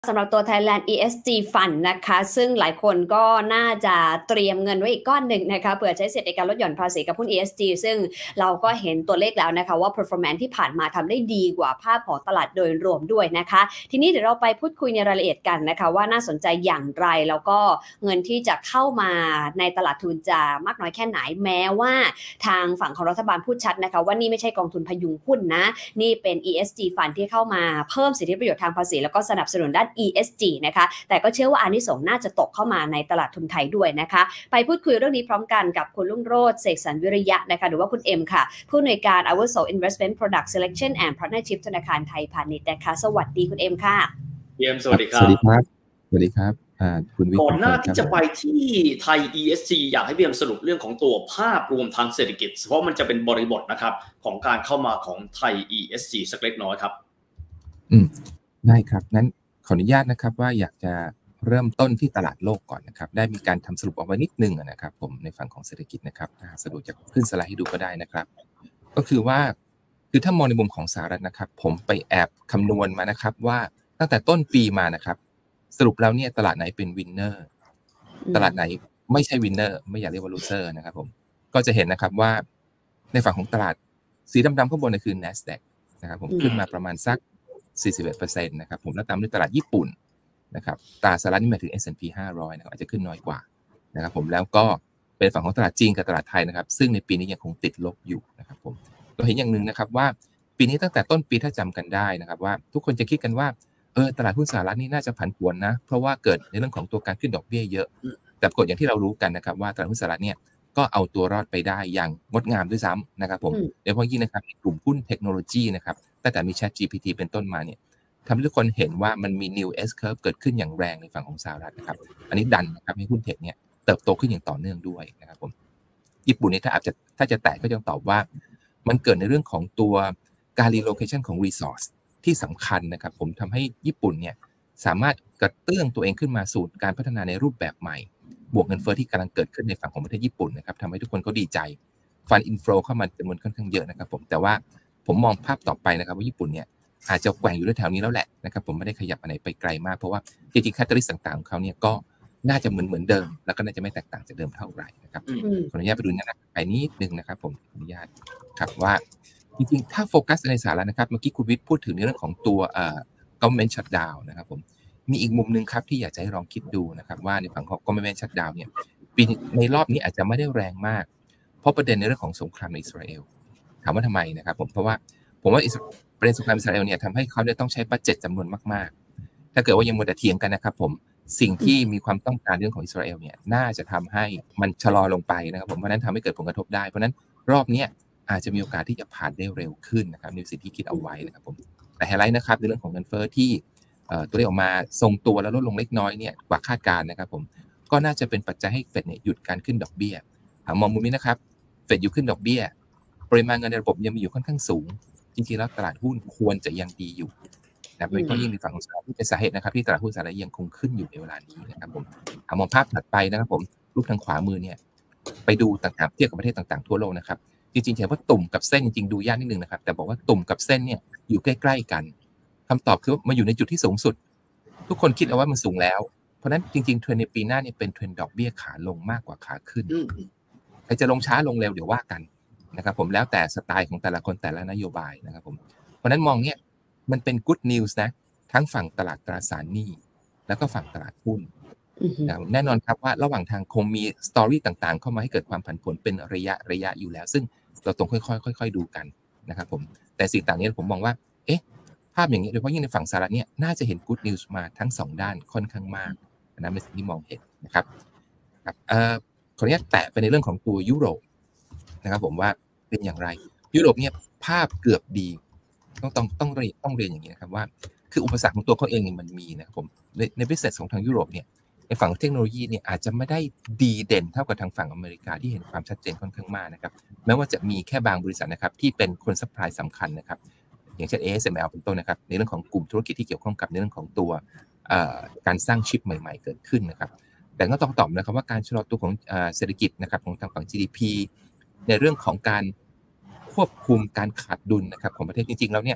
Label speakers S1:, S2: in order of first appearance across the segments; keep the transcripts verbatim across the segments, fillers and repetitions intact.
S1: สำหรับตัว Thailand อี เอส จี Fund นะคะซึ่งหลายคนก็น่าจะเตรียมเงินไว้อีกก้อนหนึ่งนะคะเผื่อใช้สิทธิ์ในการลดหย่อนภาษีกับหุ้น อี เอส จี ซึ่งเราก็เห็นตัวเลขแล้วนะคะว่า performance ที่ผ่านมาทำได้ดีกว่าภาพของตลาดโดยรวมด้วยนะคะทีนี้เดี๋ยวเราไปพูดคุยในรายละเอียดกันนะคะว่าน่าสนใจอย่างไรแล้วก็เงินที่จะเข้ามาในตลาดทุนจะมากน้อยแค่ไหนแม้ว่าทางฝั่งของรัฐบาลพูดชัดนะคะว่านี่ไม่ใช่กองทุนพยุงหุ้นนะนี่เป็น อี เอส จี Fund ที่เข้ามาเพิ่มสิทธิประโยชน์ทางภาษีแล้วก็สนับสนุนด้าน อี เอส จี นะคะแต่ก็เชื่อว่าอานิสงส์น่าจะตกเข้ามาในตลาดทุนไทยด้วยนะคะไปพูดคุยเรื่องนี้พร้อมกันกับคุณรุ่งโรจน์เสกสรรวิริยะนะคะหรือว่าคุณเอ็มค่ะผู้อำนวยการอาวุโส Investment Product Selection and Partnership ธนาคารไทยพาณิชย์นะคะสวัสดีคุณเอ็มค่ะ
S2: เอ็มสวัสดีครับ
S3: สวัสดีครับสวัสดีครับคุณวิทย์
S2: ก่อนหน้าที่จะไปที่ไทย อี เอส จี อยากให้พี่เอ็มสรุปเรื่องของตัวภาพรวมทางเศรษฐกิจเพราะมันจะเป็นบริบทนะครับของการเข้ามาของไทย อี เอส จี สักเล็กน้อยครับ
S3: อืมได้ครับงั้นขออนุญาตนะครับว่าอยากจะเริ่มต้นที่ตลาดโลกก่อนนะครับได้มีการทำสรุปออกมานิดนึงนะครับผมในฝั่งของเศรษฐกิจนะครับถ้าสะดวกจะขึ้นสไลด์ให้ดูก็ได้นะครับก็คือว่าคือถ้ามองในมุมของสหรัฐนะครับผมไปแอบคำนวณมานะครับว่าตั้งแต่ต้นปีมานะครับสรุปแล้วเนี่ยตลาดไหนเป็นวินเนอร์ตลาดไหนไม่ใช่วินเนอร์ไม่อยากเรียกว่าลูเซอร์นะครับผมก็จะเห็นนะครับว่าในฝั่งของตลาดสีดำๆข้างบนนี่คือ NASDAQ นะครับผมขึ้นมาประมาณสัก สี่สิบเอ็ดเปอร์เซ็นต์ นะครับผมแล้วตามด้วยตลาดญี่ปุ่นนะครับตลาดสหรัฐนี่หมายถึง เอส แอนด์ พี ห้าร้อยนะครับอาจจะขึ้นน้อยกว่านะครับผมแล้วก็เป็นฝั่งของตลาดจีนกับตลาดไทยนะครับซึ่งในปีนี้ยังคงติดลบอยู่นะครับผมเราเห็นอย่างนึงนะครับว่าปีนี้ตั้งแต่ต้นปีถ้าจำกันได้นะครับว่าทุกคนจะคิดกันว่าเออตลาดหุ้นสหรัฐนี่น่าจะผันผวนนะเพราะว่าเกิดในเรื่องของตัวการขึ้นดอกเบี้ยเยอะแต่ปรากฏอย่างที่เรารู้กันนะครับว่าตลาดหุ้นสหรัฐเนี่ยก็เอาตัวรอดไปได้อย่างงดงามด้วยซ้ำนะครับผมโดยเฉพาะยิ่งนะครับกลุ่มหุ้นเทคโนโลยีนะครับตั้งแต่มี Chat จี พี ที เป็นต้นมาเนี่ยทำให้ทุกคนเห็นว่ามันมี New S Curve เกิดขึ้นอย่างแรงในฝั่งของสหรัฐนะครับอันนี้ดันนะครับให้หุ้นเทคเนี่ยเติบโตขึ้นอย่างต่อเนื่องด้วยนะครับผมญี่ปุ่นนี่ถ้าอาจจะถ้าจะแตะก็จะตอบว่ามันเกิดในเรื่องของตัวการ relocation ของ resource ที่สำคัญนะครับผมทำให้ญี่ปุ่นเนี่ยสามารถกระเตื้องตัวเองขึ้นมาสู่การพัฒนาในรูปแบบใหม่บวกเงินเฟ้อที่กำลังเกิดขึ้นในฝั่งของประเทศญี่ปุ่นนะครับทำให้ทุกคนเขาดีใจฟันอินโฟลเข้ามาจำนวนค่อนข้างเยอะนะครับผมแต่ว่าผมมองภาพต่อไปนะครับว่าญี่ปุ่นเนี่ยอาจจะแกว่งอยู่แถวนี้แล้วแหละนะครับผมไม่ได้ขยับอะไรไปไกลมากเพราะว่าจริงๆแคตตาลิสต์ต่างๆของเขาเนี่ยก็น่าจะเหมือนเหมือนเดิมแล้วก็น่าจะไม่แตกต่างจากเดิมเท่าไหร่นะครับขออนุญาตไปดูนะไปนิดนึงนะครับผมขออนุญาตครับว่าจริงๆถ้าโฟกัสในสหรัฐนะครับเมื่อกี้คุณวิทย์พูดถึงในเรื่องของตัวเอ่อ government shutdown นะครับผมมีอีกมุมนึงครับที่อยากจะให้ลองคิดดูนะครับว่าในฝั่งของ government shutdown เนี่ยปีในรอบนี้อาจจะไม่ได้แรงมากเพราะประเด็นในเรื่องของสงครามในอิสราเอลถามว่าทำไมนะครับผมเพราะว่าผมว่าประเด็นสงครามอิสราเอลเนี่ยทำให้เขาได้ต้องใช้บัดเจ็ตจำนวนมากๆถ้าเกิดว่ายังมัวแต่เถียงกันนะครับผมสิ่งที่มีความต้องการเรื่องของอิสราเอลเนี่ยน่าจะทำให้มันชะลอลงไปนะครับผมเพราะนั้นทำให้เกิดผลกระทบได้เพราะนั้นรอบนี้อาจจะมีโอกาสที่จะผ่านได้เร็วขึ้นนะครับในสิ่งที่คิดเอาไว้นะครับผมแต่ไฮไลท์นะครับในเรื่องของเงินเฟ้อที่ตัวเลขออกมาทรงตัวแล้วลดลงเล็กน้อยเนี่ยกว่าคาดการณ์นะครับผมก็น่าจะเป็นปัจจัยให้เฟดเนี่ยหยุดการขึ้นดอกเบี้ยหากมองมุมนี้นะครับเฟดหยุดขึ้นดอกเบี้ยปริมาณเงินในระบบยังมีอยู่ค่อนข้างสูงจริงๆแล้วตลาดหุ้นควรจะยังดีอยู่นะโดยเฉพาะยิ่งในฝั่งของสหรัฐที่เป็นสาเหตุนะครับที่ตลาดหุ้นสหรัฐยังคงขึ้นอยู่ในเวลานี้นะครับผมหากมองภาพถัดไปนะครับผมรูปทางขวามือเนี่ยไปดูต่างๆเทียบกับประเทศต่างๆทั่วโลกนะครับจริงๆเห็นว่าตุ่มกับเส้นจริงๆดูยากนิดนึงนะครับแต่บอกว่าตุ่มกับเส้นเนี่ยอยู่ใกล้ๆกันคำตอบคือมาอยู่ในจุดที่สูงสุดทุกคนคิดเอาว่ามันสูงแล้วเพราะนั้นจริงๆเทรนด์ในปีหน้าเนี่ยเป็นเทรนด์ดอกเบี้ยขาลงมากกว่าขาขึ้นใครจะลงช้าลงเร็วเดี๋ยวว่ากันนะครับผมแล้วแต่สไตล์ของแต่ละคนแต่ละนโยบายนะครับผมเพราะนั้นมองเนี่ยมันเป็น good news นะทั้งฝั่งตลาดตราสารหนี้แล้วก็ฝั่งตลาดหุ้นแน่นอนครับว่าระหว่างทางคงมีสตอรี่ต่างๆเข้ามาให้เกิดความผันผวนเป็นระยะระยะอยู่แล้วซึ่งเราต้องค่อยๆค่อยๆดูกันนะครับผมแต่สิ่งต่างนี้ผมมองว่าเอ๊ะภาพอย่างนี้โดยเฉพาะยิ่งในฝั่งสหรัฐเนี่ยน่าจะเห็น good news มาทั้งสองด้านค่อนข้างมากนะเป็นสิ่งที่มองเห็นนะครับครับเอ่อขออนุญาตแตะไปในเรื่องของตัวยุโรปนะครับผมว่าเป็นอย่างไรยุโรปเนี่ยภาพเกือบดีต้องต้องต้องเรียนต้องเรียนอย่างนี้นะครับว่าคืออุปสรรคของตัวเขาเองเนี่ยมันมีนะครับผมในใน business ของทางยุโรปเนี่ยในฝั่งเทคโนโลยีเนี่ยอาจจะไม่ได้ดีเด่นเท่ากับทางฝั่งอเมริกาที่เห็นความชัดเจนค่อนข้างมากนะครับแม้ว่าจะมีแค่บางบริษัทนะครับที่เป็นคนซัพพลายสำคัญนะครับอย่างเช่น เอ เอส เอ็ม แอล เป็นต้นนะครับในเรื่องของกลุ่มธุรกิจที่เกี่ยวข้องกับในเรื่องของตัวการสร้างชิปใหม่ๆเกิดขึ้นนะครับแต่ก็ต้องตอบนะครับว่าการชะลอตัวของเศรษฐกิจนะครับของทางฝั่ง จี ดี พี ในเรื่องของการควบคุมการขาดดุลนะครับของประเทศจริงๆแล้วเนี่ย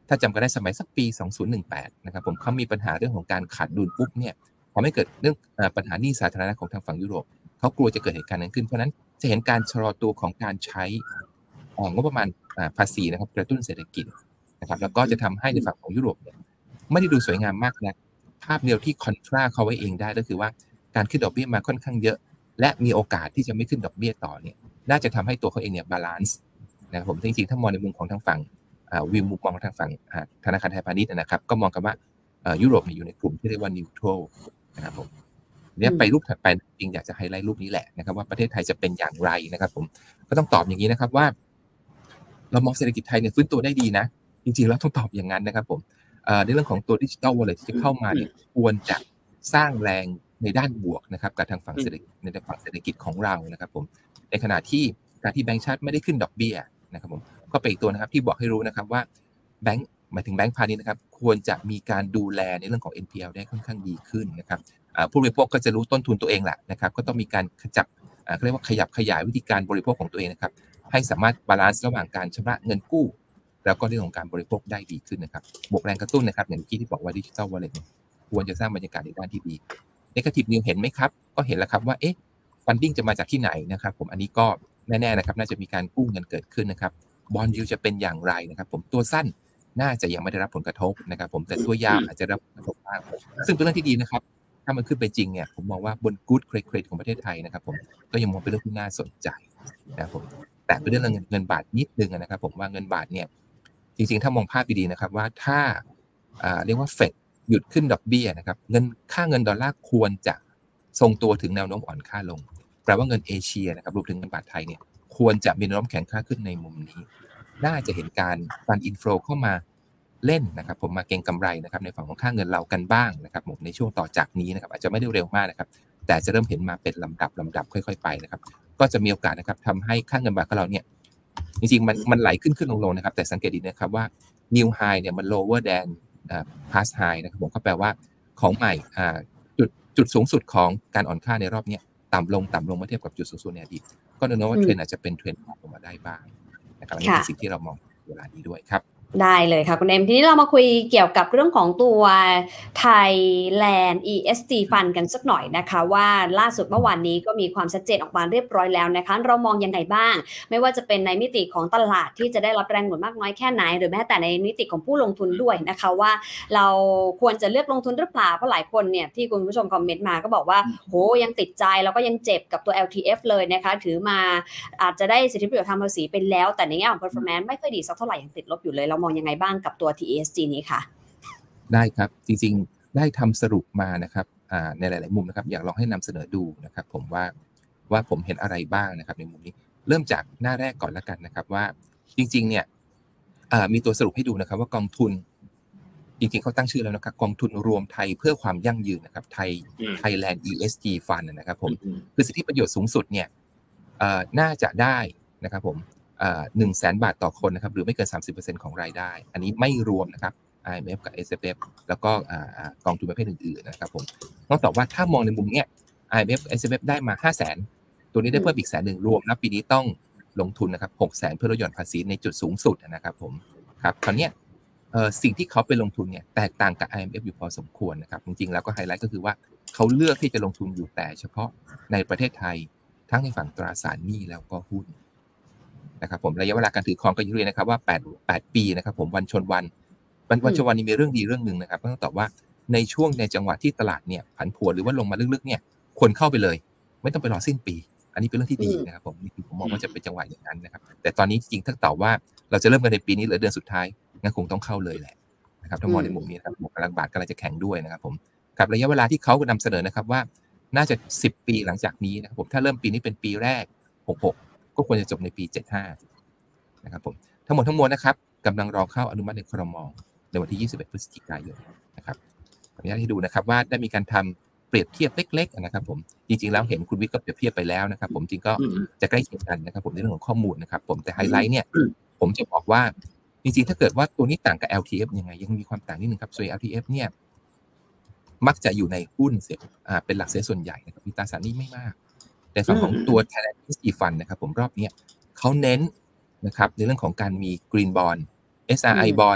S3: ถ้าจำกันได้สมัยสักปีสองพันสิบแปดนะครับผมเขามีปัญหาเรื่องของการขาดดุลปุ๊บเนี่ยพอไม่เกิดเรื่องปัญหาหนี้สาธารณะของทางฝั่งยุโรปเขากลัวจะเกิดเหตุการณ์นั้นขึ้นเพราะนั้นจะเห็นการชะลอตัวของการใช้งบประมาณภาษีนะครับกระตุ้นเศรษฐกิจนะครับแล้วก็จะทำให้ในฝั่งของยุโรปเนี่ยไม่ได้ดูสวยงามมากนะภาพเดียวที่คอนทราเขาไว้เองได้ก็คือว่าการขึ้นดอกเบี้ยมาค่อนข้างเยอะและมีโอกาสที่จะไม่ขึ้นดอกเบี้ยต่อเนี่ยน่าจะทำให้ตัวเขาเองเนี่ยบาลานซ์นะครับผมจริงๆถ้ามองในมุมของทางฝั่งวิวมุมมองทางฝั่งธนาคารไทยพาณิชย์นะครับก็มองกันว่ายุโรปอยู่ในกลุ่มที่เรียกว่านิวทรัลนะครับผมเนี่ยไปรูปถัดไปจริงอยากจะไฮไลท์รูปนี้แหละนะครับว่าประเทศไทยจะเป็นอย่างไรนะครับผมก็ต้องตอบอย่างนี้นะครับว่าเรามองเศรษฐกิจไทยเนี่ยฟื้นตัวได้ดีนะจริงๆแล้วต้องตอบอย่างนั้นนะครับผมในเรื่องของตัวดิจิทัลวอลเล็ตที่จะเข้ามาเนี่ยควรจะสร้างแรงในด้านบวกนะครับกับทางฝั่งเศรษฐกิจในฝั่งเศรษฐกิจของเรานะครับผมในขณะที่การที่แบงก์ชาติไม่ได้ขึ้นดอกเบี้ยนะครับผมก็เป็นอีกตัวนะครับที่บอกให้รู้นะครับว่าแบงก์หมายถึงแบงก์พาณิชย์นะครับควรจะมีการดูแลในเรื่องของ เอ็น พี แอล ได้ค่อนข้างดีขึ้นนะครับผู้บริโภคก็จะรู้ต้นทุนตัวเองแหละนะครับก็ต้องมีการขจับเขาเรียกว่าขยับขยายวิธีการบริโภคของตัวเองนะครับให้สามารถบาลานซ์ระหว่างการชำระเงินกู้แล้วก็เรื่องของการบริโภคได้ดีขึ้นนะครับบวกแรงกระตุ้นนะครับอย่างที่ที่บอกว่าดิจิทัลวอลเล็ตควรจะสร้างบรรยากาศในด้านที่ดีเนกาทีฟนิวเห็นไหมครับก็เห็นแล้วครับว่าเอ๊ะฟันดิ้งจะมาจากที่ไหนนะครับผมอันนี้ก็แน่ๆนะครับน่าจะมีการกู้เงินเกิดขึ้นนะครับบอนด์ยิลด์จะเป็นอย่างไรนะครับผมตัวสั้นน่าจะยังไม่ได้รับผลกระทบนะครับผมแต่ตัวยาวอาจจะรับผลกระทบบ้างซึ่งเป็นเรื่องที่ดีนะครับถ้ามันขึ้นไปจริงเนี่ยผมมองว่าบนกู๊ดเครดิตของประเทศไทยนะครับผมก็ยังมองเป็นเรื่องที่น่าสนใจนะครับผมแต่เป็นเรื่องเงินเงินบาทนิดนึงนะครับผมว่าเงินบาทเนี่ยจริงๆถ้ามองภาพดีๆนะครับว่าถ้าเรียกว่าเฟดหยุดขึ้นดอกเบี้ยนะครับเงินค่าเงินดอลลาร์ควรจะทรงตัวถึงแนวโน้มอ่อนค่าลงแปลว่าเงินเอเชียนะครับรวมถึงเงินบาทไทยเนี่ยควรจะมีแนวโน้มแข็งค่าขึ้นในมุมนี้น่าจะเห็นการฟันอินโฟลเข้ามาเล่นนะครับผมมาเก็งกำไรนะครับในฝั่งของค่าเงินเรากันบ้างนะครับผมในช่วงต่อจากนี้นะครับอาจจะไม่ได้เร็วมากนะครับแต่จะเริ่มเห็นมาเป็นลำดับลำดับค่อยๆไปนะครับก็จะมีโอกาสนะครับทำให้ค่าเงินบาทของเราเนี่ยจริงๆมันมันไหลขึ้นขึ้นลงๆนะครับแต่สังเกตดีนะครับว่า new high เนี่ยมัน lower than past high นะครับผมก็แปลว่าของใหม่จุดจุดสูงสุดของการอ่อนค่าในรอบนี้ต่ำลงต่ำลงเมื่อเทียบกับจุดสูงสุดในอดีตก็แน่นอนว่าเทรนด์อาจจะเป็นเทรนด์ออกมาได้บ้างนะครับอันนี้เป็นสิ่งที่เรามองเวลานี้ด้วยครับ
S1: ได้เลยค่ะคุณเอ็มทีนี้เรามาคุยเกี่ยวกับเรื่องของตัว Thailand อี เอส จี Fund กันสักหน่อยนะคะว่าล่าสุดเมื่อวานนี้ก็มีความชัดเจนออกมาเรียบร้อยแล้วนะคะเรามองยังไงบ้างไม่ว่าจะเป็นในมิติของตลาดที่จะได้รับแรงหนุนมากน้อยแค่ไหนหรือแม้แต่ในมิติของผู้ลงทุนด้วยนะคะว่าเราควรจะเลือกลงทุนหรือเปล่าเพราะหลายคนเนี่ยที่คุณผู้ชมคอมเมนต์มาก็บอกว่าโหยังติดใจแล้วก็ยังเจ็บกับตัว แอล ที เอฟ เลยนะคะถือมาอาจจะได้สิทธิประโยชน์ทางภาษีไปแล้วแต่ในแง่ของ performance ไม่ค่อยดีสักเท่าไหร่ยังติดลบอยู่เลยเรามองยังไงบ้างกับตัว ที อี เอส จี นี้ค่ะ
S3: ได้ครับจริงๆได้ทำสรุปมานะครับในหลายๆมุมนะครับอยากลองให้นำเสนอดูนะครับผมว่าว่าผมเห็นอะไรบ้างนะครับในมุมนี้เริ่มจากหน้าแรกก่อนละกันนะครับว่าจริงๆเนี่ยมีตัวสรุปให้ดูนะครับว่ากองทุนจริงๆเขาตั้งชื่อแล้วนะครับกองทุนรวมไทยเพื่อความยั่งยืนนะครับไทย Thailand อี เอส จี Fund นะครับผมคือสิทธิประโยชน์สูงสุดเนี่ยน่าจะได้นะครับผมหนึ่งแสนบาทต่อคนนะครับหรือไม่เกิน สามสิบเปอร์เซ็นต์ ของรายได้อันนี้ไม่รวมนะครับ ไอ เอ็ม เอฟ กับ เอส เอฟ เอฟ แล้วก็กองทุนประเภทอื่นๆนะครับผมต้องตอบว่าถ้ามองในมุมเนี้ย ไอ เอ็ม เอฟ เอส เอฟ เอฟ ได้มา ห้าแสน ตัวนี้ได้เพิ่มอีกแสนหนึ่งรวมนะปีนี้ต้องลงทุนนะครับหกแสนเพื่อลดหย่อนภาษีในจุดสูงสุดนะครับผมครับคราวนี้สิ่งที่เขาไปลงทุนเนี่ยแตกต่างกับ ไอ เอ็ม เอฟ อยู่พอสมควรนะครับจริงๆแล้วก็ไฮไลท์ก็คือว่าเขาเลือกที่จะลงทุนอยู่แต่เฉพาะในประเทศไทยทั้งในฝั่งตราสารหนี้แล้วก็หุ้นนะครับผมระยะเวลาการถือครองก็อยู่เลยนะครับว่าแปด แปดปีนะครับผมวันชนวันวันวันชนวันนี้มีเรื่องดีเรื่องนึงนะครับต้องตอบว่าในช่วงในจังหวะที่ตลาดเนี่ยผันผวนหรือว่าลงมาลึกๆเนี่ยควรเข้าไปเลยไม่ต้องไปรอสิ้นปีอันนี้เป็นเรื่องที่ดีนะครับผมนี่ผมมองว่าจะเป็นจังหวะอย่างนั้นนะครับแต่ตอนนี้จริงๆถ้าตอบว่าเราจะเริ่มกันในปีนี้หรือเดือนสุดท้ายงั้นคงต้องเข้าเลยแหละนะครับถ้ามองในมุมนี้นะครับกำลังบาทกำลังจะแข็งด้วยนะครับผมกับระยะเวลาที่เขานำเสนอนะครับว่าน่าจะสิบปีหลังจากนี้นะครับผมถ้าเริ่มปีนี้เป็นปีแรกหกสิบหกก็ควรจะจบในปีเจ็ดสิบห้านะครับผมทั้งหมดทั้งมวลนะครับกำลังรอเข้าอนุมัติในครม.ในวันที่ยี่สิบเอ็ดพฤศจิกายนนะครับขออนุญาตให้ดูนะครับว่าได้มีการทำเปรียบเทียบเล็กๆนะครับผมจริงๆแล้วเห็นคุณวิทย์ก็เปรียบเทียบไปแล้วนะครับผมจริงก็จะใกล้เคียงกันนะครับผมในเรื่องของข้อมูลนะครับผมแต่ไฮไลท์เนี่ยผมจะบอกว่าจริงๆถ้าเกิดว่าตัวนี้ต่างกับ แอล ที เอฟ ยังไงยังมีความต่างนิดนึงครับส่วน แอล ที เอฟ เนี่ยมักจะอยู่ในหุ้นเสียอ่าเป็นหลักเสียส่วนใหญ่นะครับมีตราสารหนี้ไม่มากแต่ฝั่งของตัว Thailand อี เอส จี Fund นะครับผมรอบนี้เขาเน้นนะครับในเรื่องของการมี Green Bond เอส อาร์ ไอ Bond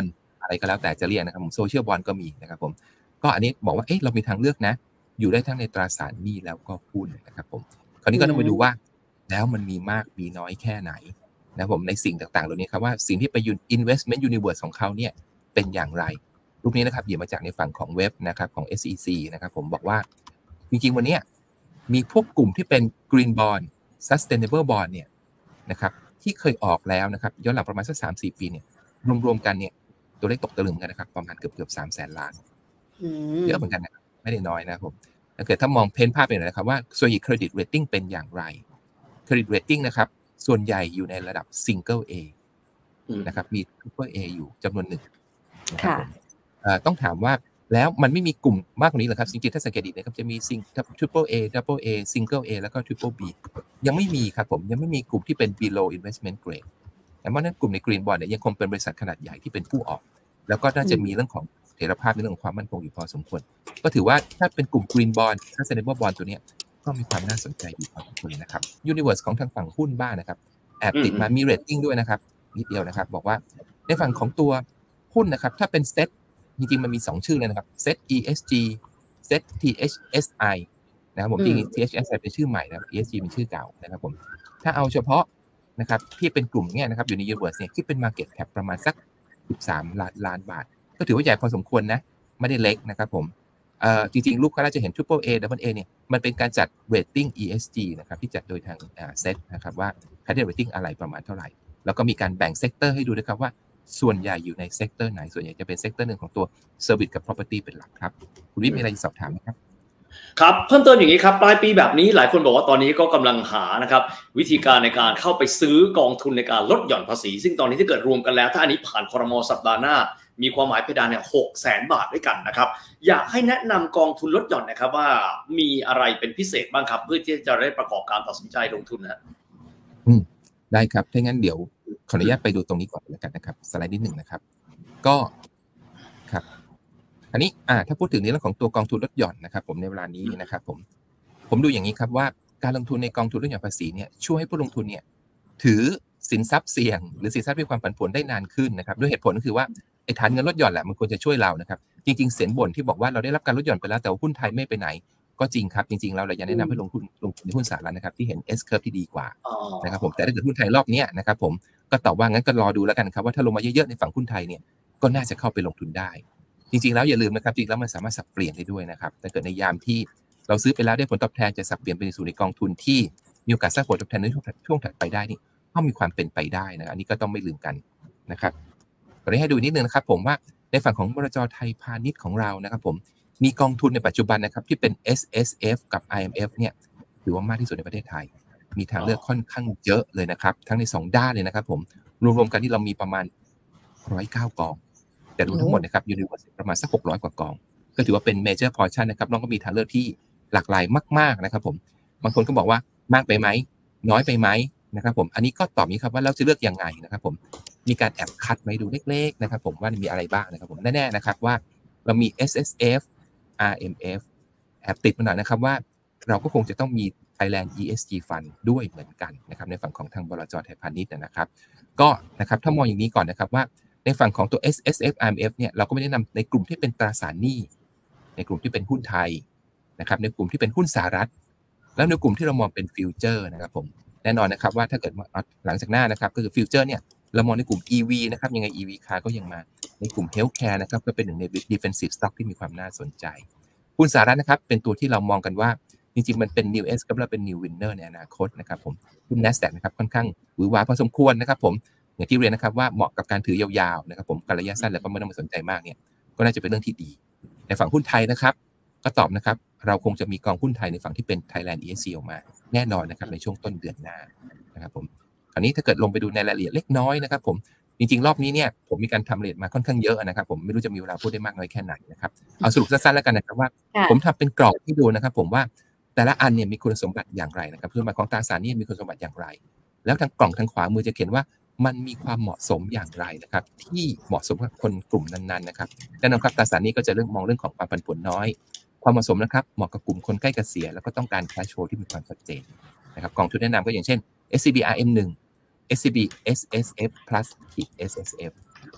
S3: อะไรก็แล้วแต่จะเรียกนะครับผมโซเชียลบอนด์ก็มีนะครับผมก็อันนี้บอกว่าเอ๊ะเรามีทางเลือกนะอยู่ได้ทั้งในตราสารหนี้แล้วก็หุ้นนะครับผมคราวนี้ก็ต้องไปดูว่าแล้วมันมีมากมีน้อยแค่ไหนนะผมในสิ่งต่างๆเหล่านี้ครับว่าสิ่งที่ไป investment universe ของเขาเนี่ยเป็นอย่างไรรูปนี้นะครับหยิบมาจากในฝั่งของเว็บนะครับของ เอส อี ซี นะครับผมบอกว่าจริงๆวันนี้มีพวกกลุ่มที่เป็น green bond sustainable bond เนี่ยนะครับที่เคยออกแล้วนะครับย้อนหลังประมาณสัก สามถึงสี่ ปีเนี่ยรวมๆกันเนี่ยตัวเลขตกตะลึงกันนะครับประมาณเกือบๆ สามแสนล้านเยอะเหมือนกันนะครับไม่ได้น้อยนะครับผมถ้าเกิดถ้ามองเพ้นภาพไปหน่อยนะครับว่าส่วนใหญ่เครดิตเรตติ้งเป็นอย่างไรเครดิตเรตติ้งนะครับส่วนใหญ่อยู่ในระดับ single A นะครับมี triple A อยู่จำนวนหนึ่งนะครับต้องถามว่าแล้วมันไม่มีกลุ่มมากกว่านี้เหรอครับจริงๆถ้าสังเกตดีนะครับจะมี triple A double A single A แล้วก็ triple B ยังไม่มีครับผมยังไม่มีกลุ่มที่เป็น below investment grade แต่ว่านั้นกลุ่มใน green bond เนี่ยยังคงเป็นบริษัทขนาดใหญ่ที่เป็นผู้ออกแล้วก็น่าจะมีเรื่องของเสถียรภาพในเรื่องของความมั่นคงอยู่พอสมควรก็ถือว่าถ้าเป็นกลุ่ม green bond sustainable bond ตัวนี้ก็มีความน่าสนใจอยู่พอสมควรนะครับ universe ของทางฝั่งหุ้นบ้างนะครับแอบติดมามี rating ด้วยนะครับนิดเดียวนะครับบอกว่าในฝั่งของตัวหุ้นนะครับถ้าเป็น set จริงๆมันมีสองชื่อเลยนะครับ set อี เอส จี set ที เอช เอส ไอ นะครับผมจริง ที เอช เอส ไอ เป็นชื่อใหม่นะครับ อี เอส จี เป็นชื่อเก่านะครับผมถ้าเอาเฉพาะนะครับที่เป็นกลุ่มเนี่ยนะครับอยู่ใน universe เนี่ยที่เป็น market cap ประมาณสักสิบสามล้านล้านบาทก็ถือว่าใหญ่พอสมควรนะไม่ได้เล็กนะครับผมเอ่อจริงๆลูกค้าจะเห็น triple A double A เนี่ยมันเป็นการจัด rating อี เอส จี นะครับที่จัดโดยทางอ่า set นะครับว่า credit rating อะไรประมาณเท่าไหร่แล้วก็มีการแบ่งเซกเตอร์ให้ดูด้วยครับว่าส่วนใหญ่อยู่ในเซกเตอร์ไหนส่วนใหญ่จะเป็นเซกเตอร์หนึ่งของตัว service กับ property เป็นหลักครับคุณวิทย์มีอะไรจะสอบถามไหมครับ
S2: ครับเพิ่มเติมอย่างนี้ครับปลายปีแบบนี้หลายคนบอกว่าตอนนี้ก็กำลังหานะครับวิธีการในการเข้าไปซื้อกองทุนในการลดหย่อนภาษีซึ่งตอนนี้ถ้าเกิดรวมกันแล้วถ้าอันนี้ผ่านครม.สัปดาห์หน้ามีความหมายเพดานเนี่ยหกแสนบาทด้วยกันนะครับอยากให้แนะนำกองทุนลดหย่อนนะครับว่ามีอะไรเป็นพิเศษบ้างครับเพื่อที่จะได้ประกอบการตัดสินใจลงทุนนะ
S3: อืมได้ครับถ้างั้นเดี๋ยวขออนุญาตไปดูตรงนี้ก่อนแล้วกันนะครับสไลด์นิดหนึ่งนะครับก็ครับอันนี้อ่าถ้าพูดถึงในเรื่องของตัวกองทุนลดหย่อนนะครับผมในเวลานี้นะครับผมผมดูอย่างนี้ครับว่าการลงทุนในกองทุนลดหย่อนภาษีเนี่ยช่วยให้ผู้ลงทุนเนี่ยถือสินทรัพย์เสี่ยงหรือสินทรัพย์มีความผันผวนได้นานขึ้นนะครับด้วยเหตุผลก็คือว่าไอ้ฐานเงินลดหย่อนแหละมันควรจะช่วยเรานะครับจริงๆเสียงบ่นที่บอกว่าเราได้รับการลดหย่อนไปแล้วแต่ว่าหุ้นไทยไม่ไปไหนก็จริงครับจริงๆเราเลยยังแนะนำให้ลงทุนลงทุนในหุ้นสหรัฐนะครับที่เห็น S curve ที่ดีกว่านะครับผมแต่ถ้าเกิดหุ้นไทยรอบนี้นะครับผมก็ตอบว่างั้นก็รอดูแล้วกันครับว่าถ้าลงมาเยอะๆในฝั่งหุ้นไทยเนี่ยก็น่าจะเข้าไปลงทุนได้จริงๆแล้วอย่าลืมนะครับจริงๆแล้วมันสามารถสับเปลี่ยนได้ด้วยนะครับแต่เกิดในยามที่เราซื้อไปแล้วได้ผลตอบแทนจะสับเปลี่ยนไปสู่ในกองทุนที่มีโอกาสสร้างผลตอบแทนในช่วงถัดไปได้นี่ก็มีความเป็นไปได้นะอันนี้ก็ต้องไม่ลืมกันนะครับขอให้ดูนิดนึงนะครับผมว่าในฝั่งของบลจ.ไทยพาณิชย์ของเรานะครับผมมีกองทุนในปัจจุบันนะครับที่เป็น เอส เอส เอฟ กับ ไอ เอ็ม เอฟ เนี่ยถือว่ามากที่สุดในประเทศไทยมีทางเลือกค่อนข้างเยอะเลยนะครับทั้งในสองด้านเลยนะครับผมรวมๆกันที่เรามีประมาณหนึ่งร้อยเก้ากองแต่รวมทั้งหมดนะครับอยู่ในประมาณสักหกร้อยกว่ากองก็ถือว่าเป็น major portion นะครับน้องก็มีทางเลือกที่หลากหลายมากๆนะครับผมบางคนก็บอกว่ามากไปไหมน้อยไปไหมนะครับผมอันนี้ก็ตอบนี้ครับว่าเราจะเลือกยังไงนะครับผมมีการแอบคัดไว้ดูเล็กๆนะครับผมว่ามีอะไรบ้างนะครับผมแน่ๆนะครับว่าเรามี เอส เอส เอฟ อาร์ เอ็ม เอฟ แอบติดมาหน่อยนะครับว่าเราก็คงจะต้องมี Thailand อี เอส จี Fund ด้วยเหมือนกันนะครับในฝั่งของทางบลจ.ไทยพาณิชย์นะครับก็นะครับถ้ามองอย่างนี้ก่อนนะครับว่าในฝั่งของตัว เอส เอส เอฟ อาร์ เอ็ม เอฟ เนี่ยเราก็ไม่ได้นำในกลุ่มที่เป็นตราสารหนี้ในกลุ่มที่เป็นหุ้นไทยนะครับในกลุ่มที่เป็นหุ้นสหรัฐแล้วในกลุ่มที่เรามองเป็นฟิวเจอร์นะครับผมแน่นอนนะครับว่าถ้าเกิดหลังจากหน้านะครับก็คือฟิวเจอร์เนี่ยเรามองในกลุ่ม อี วี นะครับยังไง อี วี Car ก็ยังมาในกลุ่ม Healthcare นะครับก็เป็นหนึ่งใน Defensive Stock ที่มีความน่าสนใจหุ้นสหรัฐนะครับเป็นตัวที่เรามองกันว่าจริงๆมันเป็น New S กับเราเป็น New Winner ในอนาคตนะครับผมหุ้น NASDAQ นะครับค่อนข้างหวือหวาพอสมควรนะครับผมอย่างที่เรียนนะครับว่าเหมาะกับการถือยาวๆนะครับผมการระยะสั้นแล้วก็ไม่ต้องมาสนใจมากเนี่ยก็น่าจะเป็นเรื่องที่ดีในฝั่งหุ้นไทยนะครับก็ตอบนะครับเราคงจะมีกองหุ้นไทยในฝั่งที่เป็น Thailand อี เอส ซี ออกมาแน่นอนนะครับในช่วงต้นเดือนหน้านะครับผมคราวนี้ถ้าเกิดลงไปดูในรายละเอียดเล็กน้อยนะครับผมจริงๆรอบนี้เนี่ยผมมีการทำเรทมาค่อนข้างเยอะนะครับผมไม่รู้จะมีเวลาพูดได้มากน้อยแค่ไหนนะครับเอาสรุปสั้นๆแล้วกันนะครับว่าผมทำเป็นกรอบให้ดูนะครับผมว่าแต่ละอันเนี่ยมีคุณสมบัติอย่างไรนะครับคุณสมบัติของตราสารหนี้มีคุณสมบัติอย่างไรแล้วทางกล่องทางขวามือจะเขียนว่ามันมีความเหมาะสมอย่างไรนะครับที่เหมาะสมกับคนกลุ่มนั้นๆนะครับแน่นอนครับตราสารหนี้ก็จะเรื่องมองเรื่องของความผันผวนน้อยความเหมาะสมนะครับเหมาะกับกลุ่มคนใกล้เกษียณแล้วก็ต้องการ cash flow ที่มีความชัดเจนนะครับกองทุนแนะนำก็อย่างเช่น เอส ซี บี อาร์ เอ็ม หนึ่ง เอส ซี บี เอส เอส เอฟ plus เอส เอส เอฟ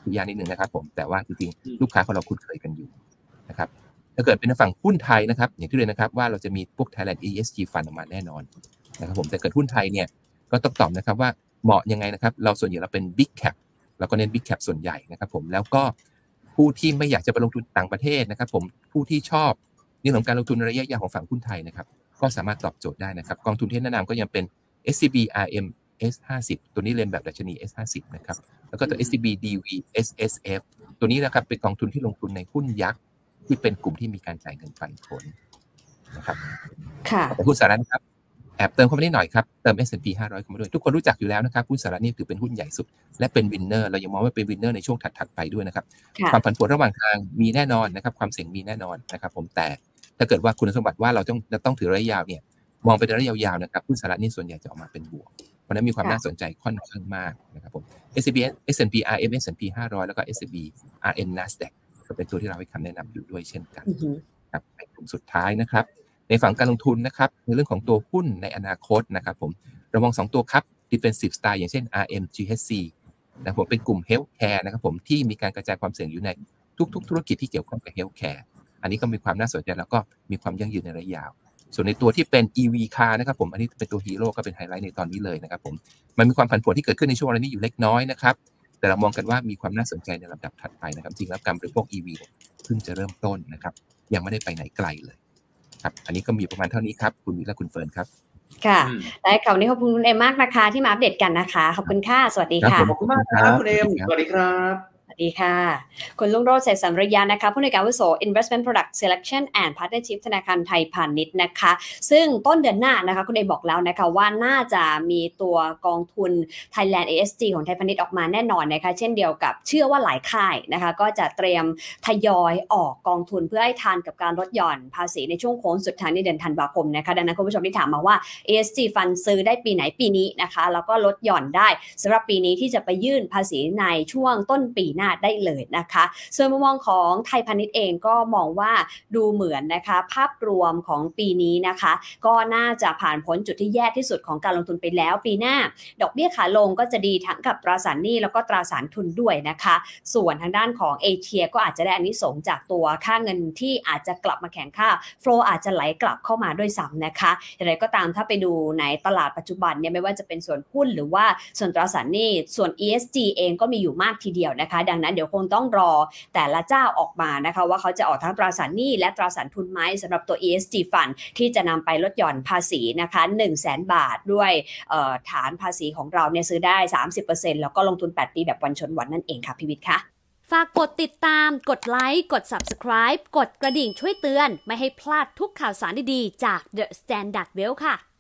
S3: ยากนิดนึงนะครับผมแต่ว่าจริงๆลูกค้าของเราคุ้นเคยกันอยู่นะครับถ้าเกิดเป็นฝั่งหุ้นไทยนะครับอย่างที่เรียนนะครับว่าเราจะมีพวก Thailand อี เอส จี Fund ออกมาแน่นอนนะครับผมแต่เกิดหุ้นไทยเนี่ยก็ต้องตอบนะครับว่าเหมาะยังไงนะครับเราส่วนใหญ่เราเป็น Big Cap เราก็เน้น Big Cap ส่วนใหญ่นะครับผมแล้วก็ผู้ที่ไม่อยากจะไปลงทุนต่างประเทศนะครับผมผู้ที่ชอบเรื่องของการลงทุนระยะยาวของฝั่งหุ้นไทยนะครับก็สามารถตอบโจทย์ได้นะครับกองทุนที่แนะนำก็ยังเป็น เอส ซี บี อาร์ เอ็ม เอส ห้าสิบ ตัวนี้เรียนแบบดัชนี เอส ห้าสิบ นะครับแล้วก็ตัว เอส ซี บี ดี วี เอส เอส เอฟ ตัวนี้นะครับเป็นกองทุนที่ลงทุนในหุ้นยักษ์ที่เป็นกลุ่มที่มีการจ่ายเงินปันผลนะครับค่ะแต่หุ้นสหรัฐนะครับแอบเติมเข้ามานิดหน่อยครับเติม เอส แอนด์ พี ห้าร้อยเข้ามาด้วยทุกคนรู้จักอยู่แล้วนะครับหุ้นสหรัฐนี่ถือเป็นหุ้นใหญ่สุดและเป็นวินเนอร์เรายังมองว่าเป็นวินเนอร์ในช่วงถัดๆไปด้วยนะครับความผันผวนระหว่างทางมีแน่นอนนะครับความเสี่ยงมีแน่นอนนะครับผมแต่ถ้าเกิดว่าคุณสมบัติว่าเราต้องต้องถือระยะยาวเนี่ยมองไปในระยะยาวนะครับหุ้นสหรัฐนี่ส่วนใหญ่จะออกมาเป็นบวกเพราะนั้นมีความน่าสนใจค่อนข้างมากนะครับผม เอส แอนด์ พี เอส แอนด์ พี อาร์ เอ็ม เอส แอนด์ พี ห้าร้อยแล้วก็ เอส แอนด์ พี อาร์ เอ็ม Nasdaq ก็เป็นตัวที่เราให้คำแนะนำอยู่ด้วยเช่นกันครับในกลุ่มสุดท้ายนะครับในฝั่งการลงทุนนะครับในเรื่องของตัวหุ้นในอนาคตนะครับผมเรามองสองตัวครับ defensive style อย่างเช่น อาร์ เอ็ม จี เอช ซี นะผมเป็นกลุ่ม healthcare นะครับผมที่มีการกระจายความเสี่ยงอยู่ในทุกๆธุรกิจที่เกี่ยวข้องกับ healthcare อันนี้ก็มีความน่าสนใจแล้วก็มีความยั่งยืนในระยะยาวส่วนในตัวที่เป็น อี วี car นะครับผมอันนี้เป็นตัวฮีโร่ก็เป็นไฮไลท์ในตอนนี้เลยนะครับผมมันมีความผันผวนที่เกิดขึ้นในช่วงเวลานี้อยู่เล็กน้อยนะครับแต่เรามองกันว่ามีความน่าสนใจในลำดับถัดไปนะครับจริงแล้วการบริโภค อี วี เพิ่งจะเริ่มต้นนะครับยังไม่ได้ไปไหนไกลเลยครับอันนี้ก็มีประมาณเท่านี้ครับคุณวิและคุณเฟิร์นครับ
S1: ค่ะได้ค่ะวันนี้ขอบคุณคุณเอมมากนะคะที่มาอัปเดตกันนะคะขอบคุณค่ะสวัสดีค่ะ
S2: ขอบคุณมากครับคุณเอมสวัสดีครับ
S1: สวัสดีค่ะคุณลุงโรจน์เสษสรรยานะคะผู้ในวยการอาวุโส Investment Product Selection and Partnership ธนาคารไทยพาณิชย์นะคะซึ่งต้นเดือนหน้านะคะคุณเอบอกแล้วนะคะว่าน่าจะมีตัวกองทุน Thailand เอ เอส จี ของไทยพาณิชย์ออกมาแน่นอนนะคะเช่นเดียวกับเชื่อว่าหลายค่ายนะคะก็จะเตรียมทยอยออกกองทุนเพื่อให้ทานกับการลดหย่อนภาษีในช่วงโค้งสุดท้ายในเดือนธันวาคมนะคะดังนั้นคุณผู้ชมที่ถามมาว่า เอ เอส จี Fund ซื้อได้ปีไหนปีนี้นะคะแล้วก็ลดหย่อนได้สำหรับปีนี้ที่จะไปยื่นภาษีในช่วงต้นปีหน้าได้เลยนะคะส่วนมุมมองของไทยพาณิชย์เองก็มองว่าดูเหมือนนะคะภาพรวมของปีนี้นะคะก็น่าจะผ่านพ้นจุดที่แย่ที่สุดของการลงทุนไปแล้วปีหน้าดอกเบี้ยขาลงก็จะดีทั้งกับตราสารหนี้แล้วก็ตราสารทุนด้วยนะคะส่วนทางด้านของเอเชียก็อาจจะได้อานิสงส์จากตัวค่าเงินที่อาจจะกลับมาแข็งค่าโฟลว์อาจจะไหลกลับเข้ามาด้วยซ้ำนะคะอย่างไรก็ตามถ้าไปดูในตลาดปัจจุบันเนี่ยไม่ว่าจะเป็นส่วนหุ้นหรือว่าส่วนตราสารหนี้ส่วน อี เอส จี เองก็มีอยู่มากทีเดียวนะคะดังนั้นเดี๋ยวคงต้องรอแต่ละเจ้าออกมานะคะว่าเขาจะออกทั้งตราสารหนี้และตราสารทุนไหมสำหรับตัว อี เอส จี Fund ที่จะนำไปลดหย่อนภาษีนะคะ หนึ่งแสน บาทด้วยฐานภาษีของเราเนี่ยซื้อได้ สามสิบเปอร์เซ็นต์ แล้วก็ลงทุนแปดปีแบบวันชนวันนั่นเองค่ะพี่วิทย์ค่ะฝากกดติดตามกดไลค์กด Subscribe กดกระดิ่งช่วยเตือนไม่ให้พลาดทุกข่าวสารดีๆจาก The Standard Well ค่ะ